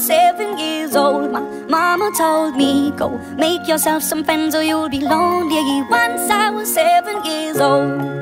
7 years old, my mama told me, go make yourself some friends or you'll be lonely. Once I was 7 years old.